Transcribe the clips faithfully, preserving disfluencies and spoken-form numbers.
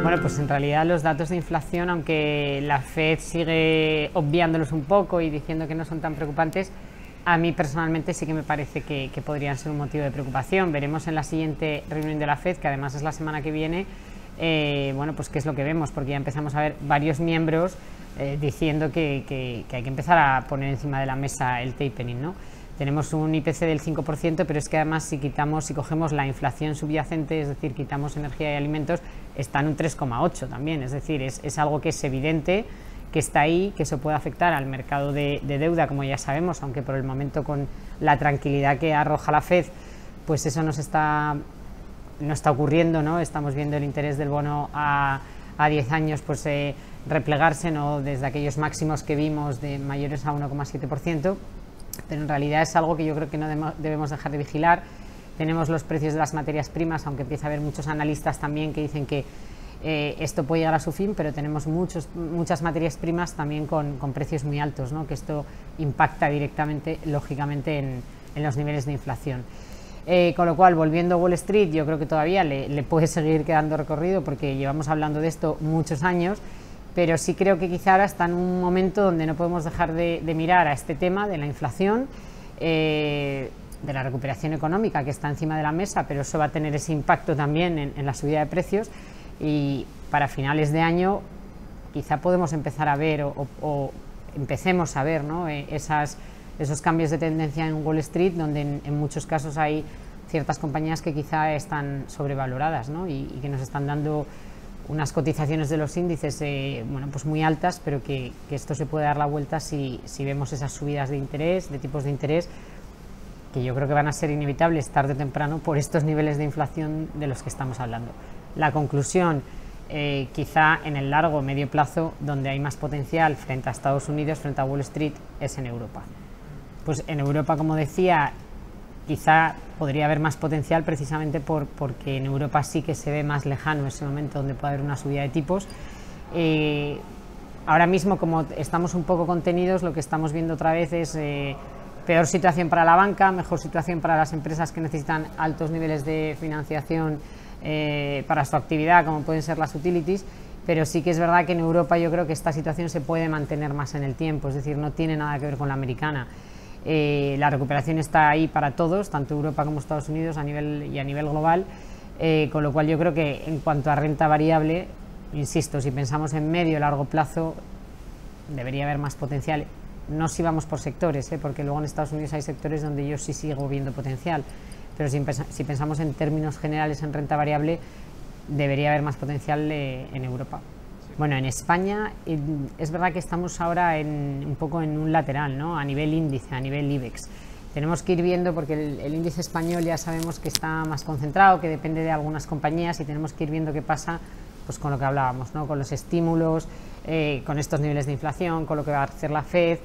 Bueno, pues en realidad los datos de inflación, aunque la Fed sigue obviándolos un poco y diciendo que no son tan preocupantes, a mí personalmente sí que me parece que, que podrían ser un motivo de preocupación. Veremos en la siguiente reunión de la Fed, que además es la semana que viene, eh, bueno, pues qué es lo que vemos, porque ya empezamos a ver varios miembros eh, diciendo que, que, que hay que empezar a poner encima de la mesa el tapering, ¿no? Tenemos un I P C del cinco por ciento, pero es que además si quitamos, si cogemos la inflación subyacente, es decir, quitamos energía y alimentos, está en un tres coma ocho también, es decir, es, es algo que es evidente, que está ahí, que se puede afectar al mercado de, de deuda, como ya sabemos, aunque por el momento con la tranquilidad que arroja la Fed, pues eso nos está, no está ocurriendo, ¿no? Estamos viendo el interés del bono a, a diez años pues eh, replegarse, ¿no? Desde aquellos máximos que vimos de mayores a uno coma siete por ciento, pero en realidad es algo que yo creo que no debemos dejar de vigilar. Tenemos los precios de las materias primas, aunque empieza a haber muchos analistas también que dicen que eh, esto puede llegar a su fin, pero tenemos muchos, muchas materias primas también con, con precios muy altos, ¿no? Que esto impacta directamente, lógicamente, en, en los niveles de inflación. Eh, con lo cual, volviendo a Wall Street, yo creo que todavía le, le puede seguir quedando recorrido, porque llevamos hablando de esto muchos años, pero sí creo que quizá ahora está en un momento donde no podemos dejar de, de mirar a este tema de la inflación, eh, de la recuperación económica que está encima de la mesa, pero eso va a tener ese impacto también en, en la subida de precios, y para finales de año quizá podemos empezar a ver o, o, o empecemos a ver, ¿no? eh, esas, esos cambios de tendencia en Wall Street, donde en, en muchos casos hay ciertas compañías que quizá están sobrevaloradas, ¿no? y, y que nos están dando unas cotizaciones de los índices eh, bueno, pues muy altas, pero que, que esto se puede dar la vuelta si, si vemos esas subidas de interés, de tipos de interés, que yo creo que van a ser inevitables tarde o temprano por estos niveles de inflación de los que estamos hablando. La conclusión, eh, quizá en el largo o medio plazo, donde hay más potencial frente a Estados Unidos, frente a Wall Street, es en Europa. Pues en Europa, como decía, quizá podría haber más potencial precisamente por, porque en Europa sí que se ve más lejano ese momento donde puede haber una subida de tipos. Eh, ahora mismo, como estamos un poco contenidos, lo que estamos viendo otra vez es eh, peor situación para la banca, mejor situación para las empresas que necesitan altos niveles de financiación eh, para su actividad, como pueden ser las utilities, pero sí que es verdad que en Europa yo creo que esta situación se puede mantener más en el tiempo, es decir, no tiene nada que ver con la americana. Eh, la recuperación está ahí para todos, tanto Europa como Estados Unidos a nivel, y a nivel global, eh, con lo cual yo creo que en cuanto a renta variable, insisto, si pensamos en medio o largo plazo, debería haber más potencial, no si vamos por sectores, eh, porque luego en Estados Unidos hay sectores donde yo sí sigo viendo potencial, pero si, si pensamos en términos generales en renta variable, debería haber más potencial eh, en Europa. Bueno, en España es verdad que estamos ahora en, un poco en un lateral, ¿no? A nivel índice, a nivel IBEX. Tenemos que ir viendo, porque el, el índice español ya sabemos que está más concentrado, que depende de algunas compañías, y tenemos que ir viendo qué pasa pues, con lo que hablábamos, ¿no? Con los estímulos, eh, con estos niveles de inflación, con lo que va a hacer la Fed.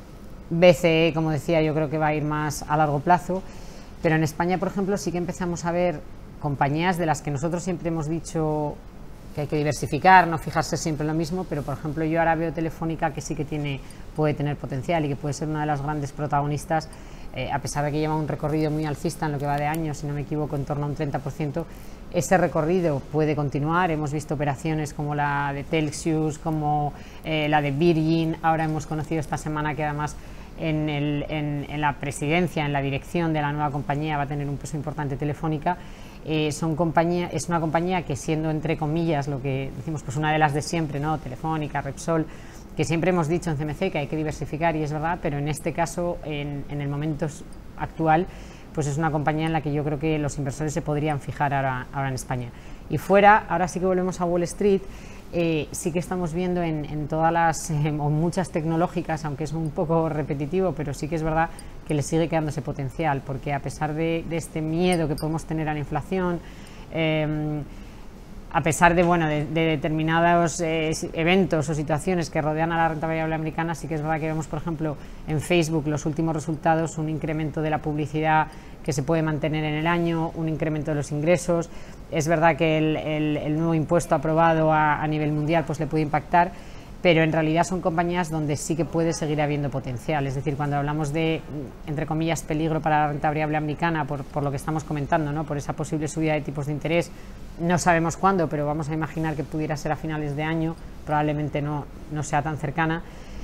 B C E, como decía, yo creo que va a ir más a largo plazo, pero en España, por ejemplo, sí que empezamos a ver compañías de las que nosotros siempre hemos dicho que hay que diversificar, no fijarse siempre en lo mismo, pero por ejemplo yo ahora veo Telefónica que sí que tiene, puede tener potencial y que puede ser una de las grandes protagonistas, eh, a pesar de que lleva un recorrido muy alcista en lo que va de año, si no me equivoco, en torno a un treinta por ciento, ese recorrido puede continuar. Hemos visto operaciones como la de Telxius, como eh, la de Virgin, ahora hemos conocido esta semana que además en, el, en, en la presidencia, en la dirección de la nueva compañía va a tener un peso importante Telefónica. Eh, son compañía, es una compañía que, siendo entre comillas lo que decimos, pues una de las de siempre, ¿no? Telefónica, Repsol, que siempre hemos dicho en C M C que hay que diversificar, y es verdad, pero en este caso, en, en el momento actual, pues es una compañía en la que yo creo que los inversores se podrían fijar ahora, ahora en España. Y fuera, ahora sí que volvemos a Wall Street, eh, sí que estamos viendo en, en todas las, eh, o muchas tecnológicas, aunque es un poco repetitivo, pero sí que es verdad que le sigue quedando ese potencial, porque a pesar de, de este miedo que podemos tener a la inflación, eh, a pesar de, bueno, de, de determinados eh, eventos o situaciones que rodean a la renta variable americana, sí que es verdad que vemos, por ejemplo, en Facebook los últimos resultados, un incremento de la publicidad que se puede mantener en el año, un incremento de los ingresos. Es verdad que el, el, el nuevo impuesto aprobado a, a nivel mundial pues le puede impactar, pero en realidad son compañías donde sí que puede seguir habiendo potencial. Es decir, cuando hablamos de, entre comillas, peligro para la renta variable americana, por, por lo que estamos comentando, ¿no? Por esa posible subida de tipos de interés, no sabemos cuándo, pero vamos a imaginar que pudiera ser a finales de año, probablemente no, no sea tan cercana.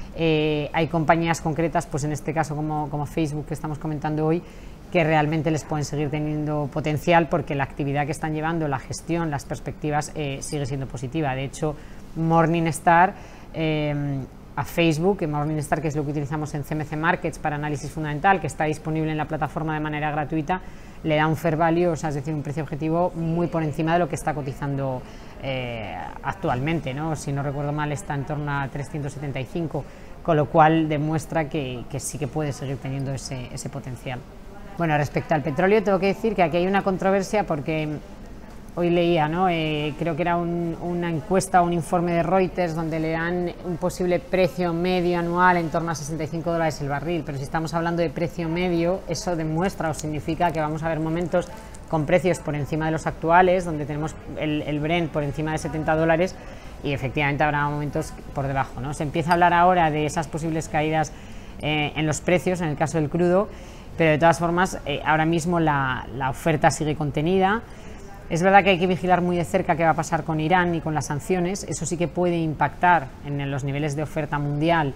Eh, hay compañías concretas, pues en este caso como, como Facebook que estamos comentando hoy, que realmente les pueden seguir teniendo potencial porque la actividad que están llevando, la gestión, las perspectivas eh, sigue siendo positiva. De hecho, Morningstar eh, a Facebook, que Morningstar, que es lo que utilizamos en C M C Markets para análisis fundamental, que está disponible en la plataforma de manera gratuita, le da un fair value, o sea, es decir, un precio objetivo muy por encima de lo que está cotizando eh, actualmente, ¿no? Si no recuerdo mal, está en torno a trescientos setenta y cinco, con lo cual demuestra que, que sí que puede seguir teniendo ese, ese potencial. Bueno, respecto al petróleo, tengo que decir que aquí hay una controversia porque hoy leía, ¿no? Eh, creo que era un, una encuesta o un informe de Reuters donde le dan un posible precio medio anual en torno a sesenta y cinco dólares el barril, pero si estamos hablando de precio medio, eso demuestra o significa que vamos a ver momentos con precios por encima de los actuales, donde tenemos el, el Brent por encima de setenta dólares y efectivamente habrá momentos por debajo, ¿no? Se empieza a hablar ahora de esas posibles caídas eh, en los precios, en el caso del crudo, pero de todas formas eh, ahora mismo la, la oferta sigue contenida. Es verdad que hay que vigilar muy de cerca qué va a pasar con Irán y con las sanciones, eso sí que puede impactar en los niveles de oferta mundial,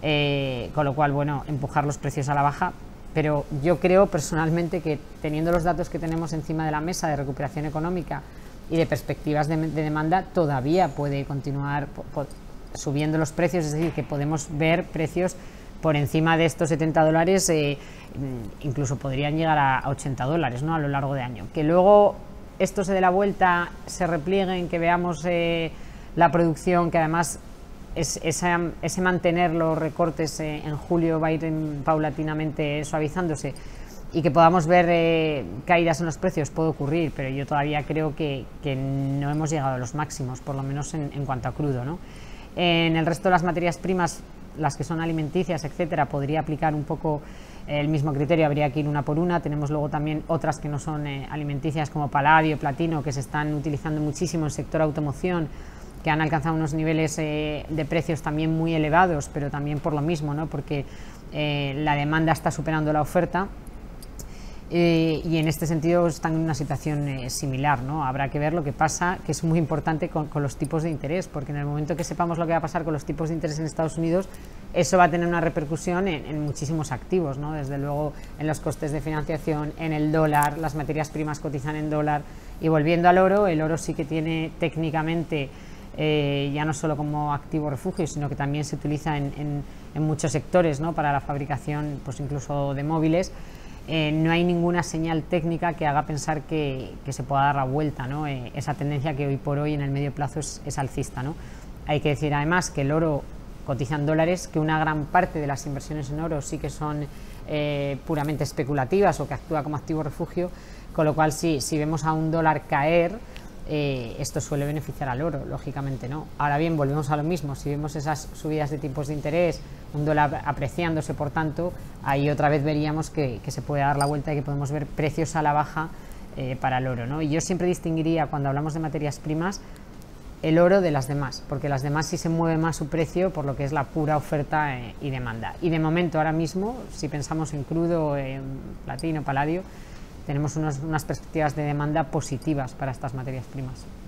eh, con lo cual, bueno, empujar los precios a la baja, pero yo creo personalmente que teniendo los datos que tenemos encima de la mesa de recuperación económica y de perspectivas de, de demanda, todavía puede continuar po, po, subiendo los precios, es decir, que podemos ver precios por encima de estos setenta dólares, eh, incluso podrían llegar a ochenta dólares, ¿no? A lo largo de año. Que luego esto se dé la vuelta, se replieguen, que veamos eh, la producción, que además es, esa, ese mantener los recortes eh, en julio va a ir en, paulatinamente suavizándose y que podamos ver eh, caídas en los precios, puede ocurrir, pero yo todavía creo que, que no hemos llegado a los máximos, por lo menos en, en cuanto a crudo, ¿no? En el resto de las materias primas, las que son alimenticias, etcétera, podría aplicar un poco el mismo criterio, habría que ir una por una. Tenemos luego también otras que no son eh, alimenticias, como paladio, platino, que se están utilizando muchísimo en el sector automoción, que han alcanzado unos niveles eh, de precios también muy elevados, pero también por lo mismo, ¿no? Porque eh, la demanda está superando la oferta. Eh, y en este sentido están en una situación eh, similar, ¿no? Habrá que ver lo que pasa, que es muy importante con, con los tipos de interés, porque en el momento que sepamos lo que va a pasar con los tipos de interés en Estados Unidos, eso va a tener una repercusión en, en muchísimos activos, ¿no? Desde luego en los costes de financiación, en el dólar, las materias primas cotizan en dólar. Y volviendo al oro, el oro sí que tiene técnicamente, eh, ya no solo como activo refugio, sino que también se utiliza en, en, en muchos sectores, ¿no? Para la fabricación, pues incluso de móviles. Eh, no hay ninguna señal técnica que haga pensar que, que se pueda dar la vuelta, ¿no? Eh, esa tendencia que hoy por hoy en el medio plazo es, es alcista, ¿no? Hay que decir además que el oro cotiza en dólares, que una gran parte de las inversiones en oro sí que son eh, puramente especulativas o que actúa como activo refugio, con lo cual sí, si vemos a un dólar caer, eh, esto suele beneficiar al oro, lógicamente, ¿no? Ahora bien, volvemos a lo mismo, si vemos esas subidas de tipos de interés, un dólar apreciándose, por tanto, ahí otra vez veríamos que, que se puede dar la vuelta y que podemos ver precios a la baja eh, para el oro, ¿no? Y yo siempre distinguiría, cuando hablamos de materias primas, el oro de las demás, porque las demás sí se mueve más su precio por lo que es la pura oferta eh, y demanda. Y de momento, ahora mismo, si pensamos en crudo, en platino, paladio, tenemos unos, unas perspectivas de demanda positivas para estas materias primas.